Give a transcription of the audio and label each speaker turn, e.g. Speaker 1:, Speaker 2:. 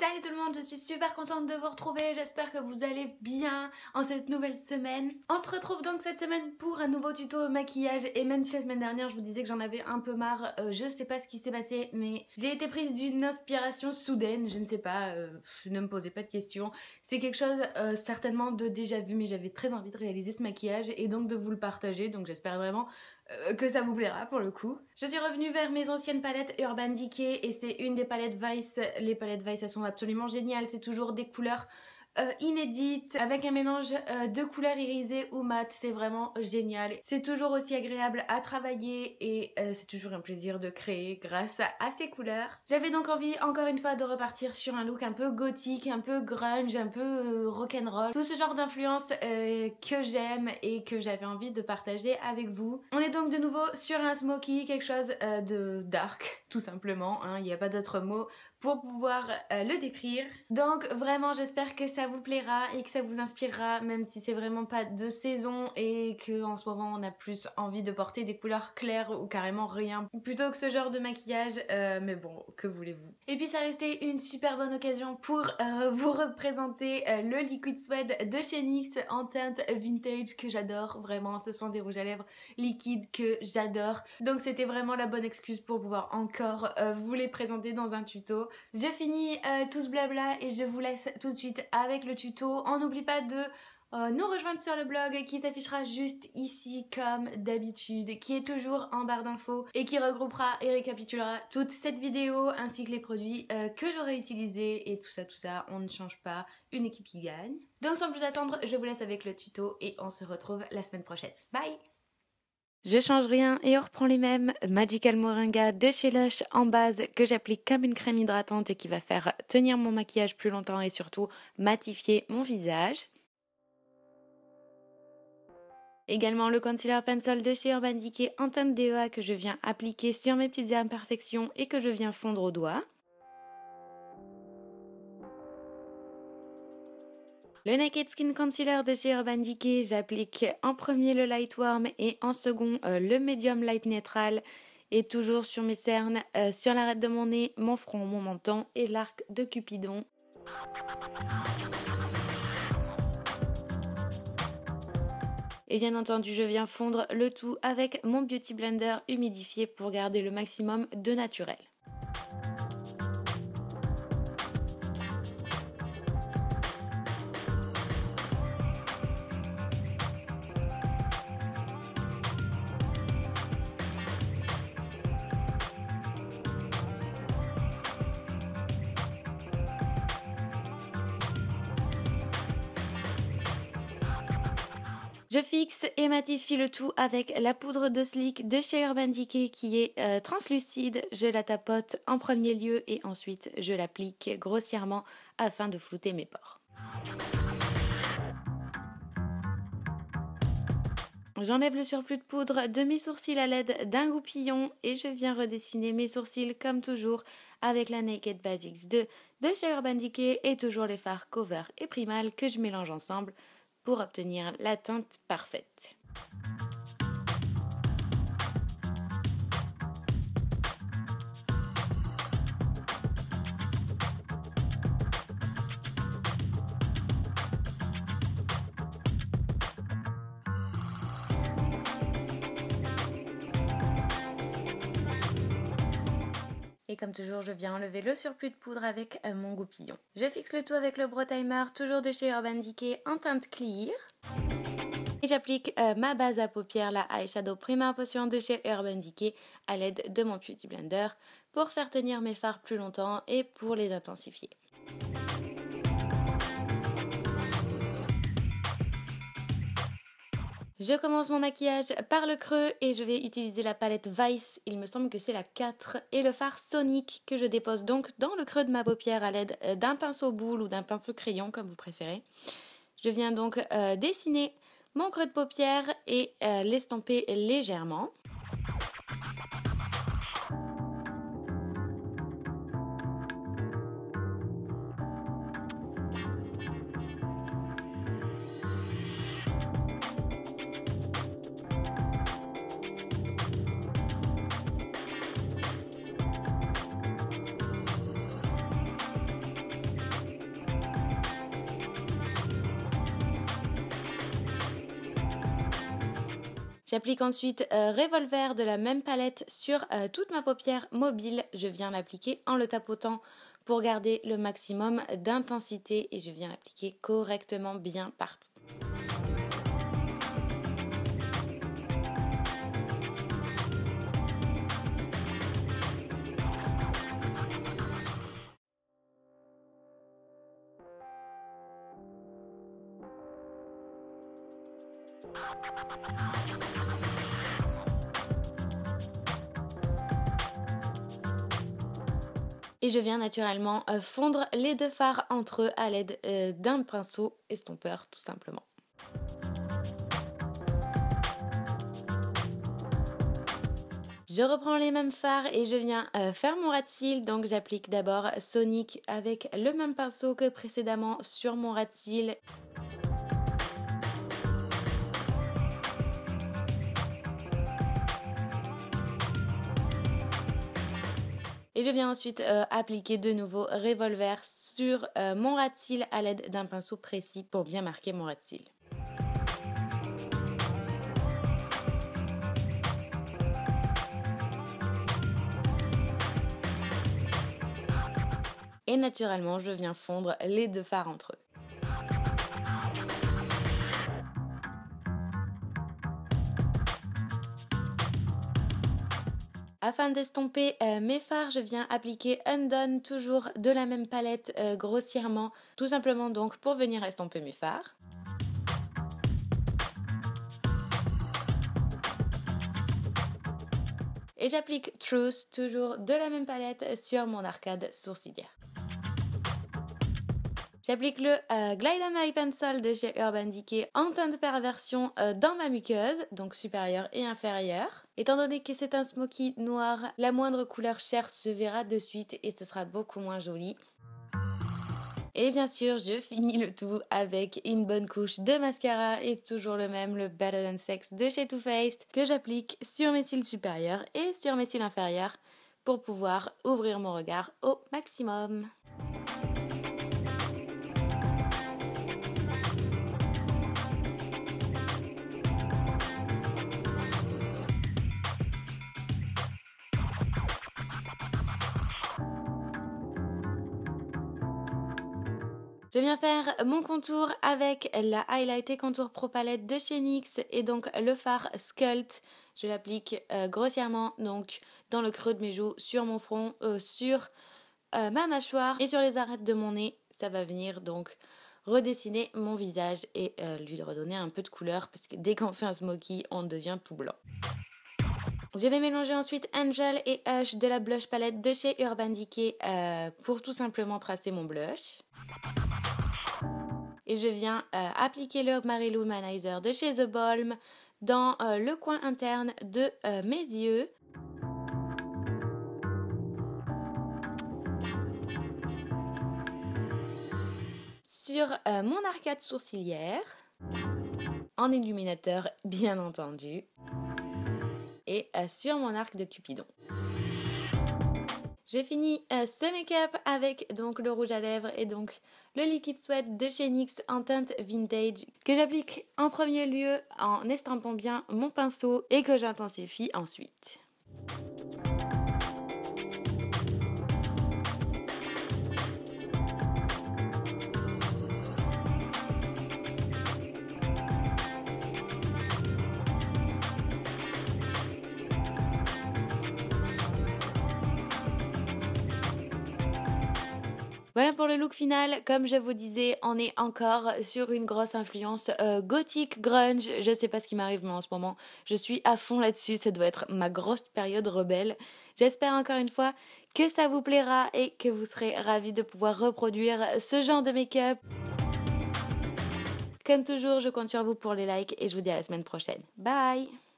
Speaker 1: Salut tout le monde, je suis super contente de vous retrouver, j'espère que vous allez bien en cette nouvelle semaine. On se retrouve donc cette semaine pour un nouveau tuto maquillage et même si la semaine dernière je vous disais que j'en avais un peu marre, je sais pas ce qui s'est passé mais j'ai été prise d'une inspiration soudaine, je ne sais pas, ne me posez pas de questions. C'est quelque chose certainement de déjà vu mais j'avais très envie de réaliser ce maquillage et donc de vous le partager, donc j'espère vraiment que ça vous plaira pour le coup. Je suis revenue vers mes anciennes palettes Urban Decay et c'est une des palettes Vice. Les palettes Vice elles sont absolument géniales, c'est toujours des couleurs inédites avec un mélange de couleurs irisées ou mat, c'est vraiment génial. C'est toujours aussi agréable à travailler et c'est toujours un plaisir de créer grâce à ces couleurs. J'avais donc envie encore une fois de repartir sur un look un peu gothique, un peu grunge, un peu rock'n'roll, tout ce genre d'influence que j'aime et que j'avais envie de partager avec vous. On est donc de nouveau sur un smoky, quelque chose de dark tout simplement, hein, il n'y a pas d'autre mot pour pouvoir le décrire. Donc vraiment j'espère que ça vous plaira et que ça vous inspirera, même si c'est vraiment pas de saison et que en ce moment on a plus envie de porter des couleurs claires ou carrément rien plutôt que ce genre de maquillage, mais bon, que voulez-vous. Et puis ça restait une super bonne occasion pour vous représenter le Liquid Suede de chez NYX en teinte vintage que j'adore, vraiment ce sont des rouges à lèvres liquides que j'adore, donc c'était vraiment la bonne excuse pour pouvoir encore vous les présenter dans un tuto. Je finis tout ce blabla et je vous laisse tout de suite avec le tuto. On n'oublie pas de nous rejoindre sur le blog qui s'affichera juste ici comme d'habitude, qui est toujours en barre d'infos et qui regroupera et récapitulera toute cette vidéo ainsi que les produits que j'aurai utilisés et tout ça, on ne change pas, une équipe qui gagne. Donc sans plus attendre, je vous laisse avec le tuto et on se retrouve la semaine prochaine. Bye! Je change rien et on reprend les mêmes Magical Moringa de chez Lush en base que j'applique comme une crème hydratante et qui va faire tenir mon maquillage plus longtemps et surtout matifier mon visage. Également le concealer pencil de chez Urban Decay en teinte DEA que je viens appliquer sur mes petites imperfections et que je viens fondre au doigt. Le Naked Skin Concealer de chez Urban Decay, j'applique en premier le Light Warm et en second le Medium Light Neutral et toujours sur mes cernes, sur l'arête de mon nez, mon front, mon menton et l'arc de Cupidon. Et bien entendu, je viens fondre le tout avec mon Beauty Blender humidifié pour garder le maximum de naturel. Je fixe et matifie le tout avec la poudre de Sleek de chez Urban Decay qui est translucide. Je la tapote en premier lieu et ensuite je l'applique grossièrement afin de flouter mes pores. J'enlève le surplus de poudre de mes sourcils à l'aide d'un goupillon et je viens redessiner mes sourcils comme toujours avec la Naked Basics 2 de chez Urban Decay et toujours les fards Cover et Primal que je mélange ensemble pour obtenir la teinte parfaite. Et comme toujours, je viens enlever le surplus de poudre avec mon goupillon. Je fixe le tout avec le Brow Timer, toujours de chez Urban Decay en teinte clear. Et j'applique ma base à paupières, la Eyeshadow Primer Potion de chez Urban Decay à l'aide de mon Beauty Blender pour faire tenir mes fards plus longtemps et pour les intensifier. Je commence mon maquillage par le creux et je vais utiliser la palette Vice, il me semble que c'est la 4, et le fard Sonic que je dépose donc dans le creux de ma paupière à l'aide d'un pinceau boule ou d'un pinceau crayon comme vous préférez. Je viens donc dessiner mon creux de paupière et l'estomper légèrement. J'applique ensuite Revolver de la même palette sur toute ma paupière mobile. Je viens l'appliquer en le tapotant pour garder le maximum d'intensité et je viens l'appliquer correctement bien partout. Et je viens naturellement fondre les deux fards entre eux à l'aide d'un pinceau estompeur tout simplement. Je reprends les mêmes fards et je viens faire mon ras de cils. Donc j'applique d'abord Sonic avec le même pinceau que précédemment sur mon ras de cils. Et je viens ensuite appliquer de nouveau Revolver sur mon ras de cils à l'aide d'un pinceau précis pour bien marquer mon ras de cils. Et naturellement, je viens fondre les deux fards entre eux. Afin d'estomper mes fards, je viens appliquer Undone, toujours de la même palette grossièrement, tout simplement donc pour venir estomper mes fards. Et j'applique Truth, toujours de la même palette sur mon arcade sourcilière. J'applique le Glide and Eye Pencil de chez Urban Decay en teinte perversion dans ma muqueuse, donc supérieure et inférieure. Étant donné que c'est un smoky noir, la moindre couleur chair se verra de suite et ce sera beaucoup moins joli. Et bien sûr, je finis le tout avec une bonne couche de mascara et toujours le même, le Better Than Sex de chez Too Faced que j'applique sur mes cils supérieurs et sur mes cils inférieurs pour pouvoir ouvrir mon regard au maximum. Je viens faire mon contour avec la Highlight et Contour Pro Palette de chez NYX et donc le fard Sculpt. Je l'applique grossièrement donc dans le creux de mes joues, sur mon front, sur ma mâchoire et sur les arêtes de mon nez. Ça va venir donc redessiner mon visage et lui redonner un peu de couleur parce que dès qu'on fait un smoky, on devient tout blanc. Je vais mélanger ensuite Angel et Hush de la blush palette de chez Urban Decay pour tout simplement tracer mon blush. Et je viens appliquer le Mary-Lou Manizer de chez The Balm dans le coin interne de mes yeux. Sur mon arcade sourcilière, en illuminateur bien entendu, et sur mon arc de Cupidon. J'ai fini ce make-up avec donc le rouge à lèvres et donc le Liquid Sweat de chez NYX en teinte vintage que j'applique en premier lieu en estampant bien mon pinceau et que j'intensifie ensuite. Voilà pour le look final, comme je vous disais, on est encore sur une grosse influence gothique, grunge, je sais pas ce qui m'arrive mais en ce moment je suis à fond là-dessus, ça doit être ma grosse période rebelle. J'espère encore une fois que ça vous plaira et que vous serez ravis de pouvoir reproduire ce genre de make-up. Comme toujours, je compte sur vous pour les likes et je vous dis à la semaine prochaine. Bye!